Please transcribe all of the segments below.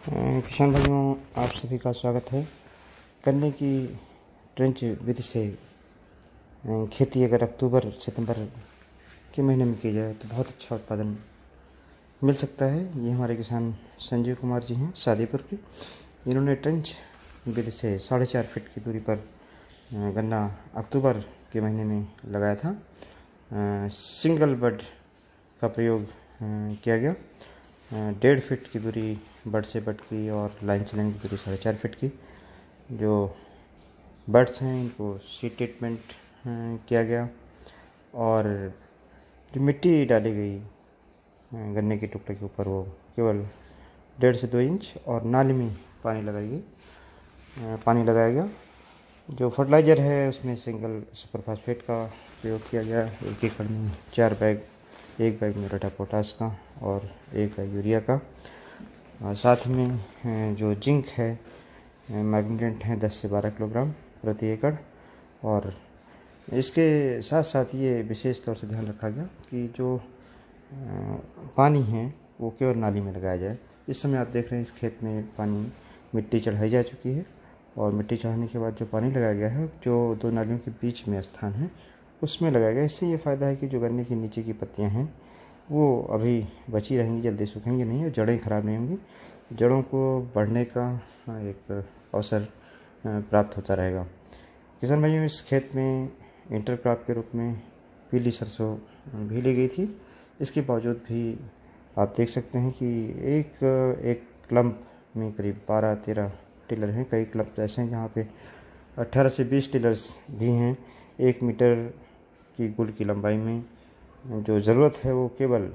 किसान भाइयों, आप सभी का स्वागत है। गन्ने की ट्रेंच विधि से खेती अगर अक्टूबर सितंबर के महीने में की जाए तो बहुत अच्छा उत्पादन मिल सकता है। ये हमारे किसान संजीव कुमार जी हैं शादीपुर के। इन्होंने ट्रेंच विधि से 4.5 फीट की दूरी पर गन्ना अक्टूबर के महीने में लगाया था। सिंगल बड का प्रयोग किया गया। 1.5 फीट की दूरी बड से बड की और लाइन से लाइन की दूरी 4.5 फीट की। जो बड्स हैं इनको सीड ट्रीटमेंट किया गया और जो मिट्टी डाली गई गन्ने के टुकड़े के ऊपर वो केवल 1.5 से 2 इंच और नाली में पानी लगाया गया। जो फर्टिलाइज़र है उसमें सिंगल सुपर फास्फेट का प्रयोग किया गया। 1 एकड़ में 4 bag, 1 bag muriate of potash का और 1 बैग यूरिया का। साथ में जो जिंक है मैग्नीट्यूड है 10 से 12 किलोग्राम प्रति एकड़। और इसके साथ साथ ये विशेष तौर से ध्यान रखा गया कि जो पानी है वो केवल नाली में लगाया जाए। इस समय आप देख रहे हैं इस खेत में पानी मिट्टी चढ़ाई जा चुकी है और मिट्टी चढ़ाने के बाद जो पानी लगाया गया है जो 2 नालियों के बीच में स्थान है उसमें लगाया गया। इससे ये फ़ायदा है कि जो गन्ने के नीचे की पत्तियां हैं वो अभी बची रहेंगी, जल्दी सूखेंगी नहीं और जड़ें खराब नहीं होंगी। जड़ों को बढ़ने का एक अवसर प्राप्त होता रहेगा। किसान भाइयों, इस खेत में इंटरक्रॉप के रूप में पीली सरसों भी ली गई थी। इसके बावजूद भी आप देख सकते हैं कि एक क्लम्प में करीब 12-13 टिलर हैं। कई क्लम्प ऐसे हैं जहाँ पे 18 से 20 टिलर्स भी हैं। 1 मीटर की कुल की लंबाई में जो ज़रूरत है वो केवल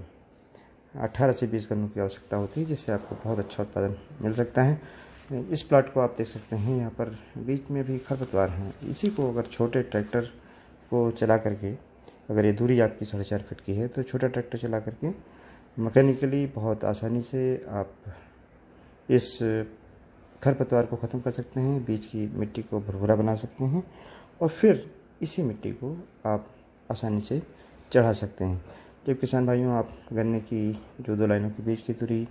18 से 20 गन्नों की आवश्यकता होती है, जिससे आपको बहुत अच्छा उत्पादन मिल सकता है। इस प्लाट को आप देख सकते हैं, यहाँ पर बीच में भी खरपतवार हैं। इसी को अगर छोटे ट्रैक्टर को चला करके, अगर ये दूरी आपकी 4.5 फीट की है तो छोटा ट्रैक्टर चला करके मैकेनिकली बहुत आसानी से आप इस खरपतवार को ख़त्म कर सकते हैं, बीच की मिट्टी को भुरभुरा बना सकते हैं और फिर इसी मिट्टी को आप आसानी से चढ़ा सकते हैं। जब किसान भाइयों आप गन्ने की जो 2 लाइनों के बीच की दूरी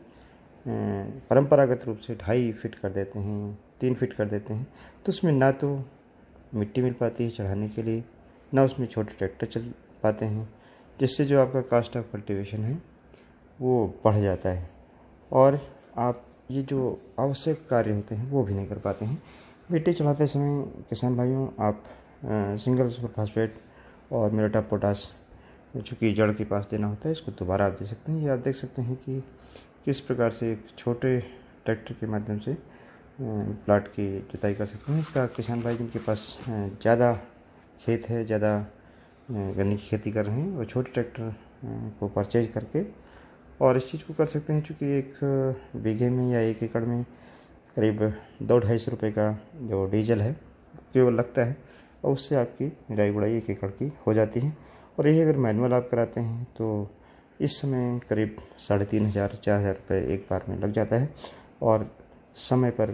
परंपरागत रूप से 2.5 फीट कर देते हैं, 3 फीट कर देते हैं, तो उसमें ना तो मिट्टी मिल पाती है चढ़ाने के लिए, ना उसमें छोटे ट्रैक्टर चल पाते हैं, जिससे जो आपका कास्ट ऑफ कल्टीवेशन है वो बढ़ जाता है और आप ये जो आवश्यक कार्य होते हैं वो भी नहीं कर पाते हैं। मिट्टी चढ़ाते समय किसान भाइयों आप सिंगल सुपर फास्फेट और म्यूरेट ऑफ पोटाश चूँकि जड़ के पास देना होता है, इसको दोबारा आप दे सकते हैं। ये आप देख सकते हैं कि किस प्रकार से एक छोटे ट्रैक्टर के माध्यम से प्लाट की जुताई कर सकते हैं। इसका किसान भाई जिनके पास ज़्यादा खेत है, ज़्यादा गन्ने की खेती कर रहे हैं, वो छोटे ट्रैक्टर को परचेज करके और इस चीज़ को कर सकते हैं। चूँकि 1 बीघे में या 1 एकड़ में करीब 2-250 रुपये का जो डीजल है केवल लगता है और उससे आपकी निराई गुड़ाई 1 एकड़ की हो जाती है। और यही अगर मैनुअल आप कराते हैं तो इस समय करीब 3500-4000 रुपये एक बार में लग जाता है और समय पर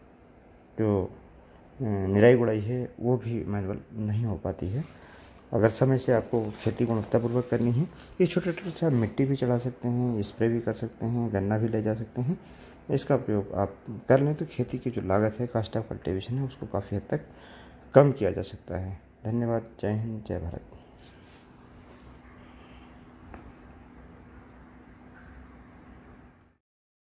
जो निराई गुड़ाई है वो भी मैनुअल नहीं हो पाती है। अगर समय से आपको खेती गुणवत्तापूर्वक करनी है, इस छोटे ट्रैक्टर से आप मिट्टी भी चढ़ा सकते हैं, स्प्रे भी कर सकते हैं, गन्ना भी ले जा सकते हैं। इसका प्रयोग आप कर लें तो खेती की जो लागत है, कास्ट ऑफ कल्टीवेशन है, उसको काफ़ी हद तक कम किया जा सकता है। धन्यवाद। जय हिंद, जय भारत।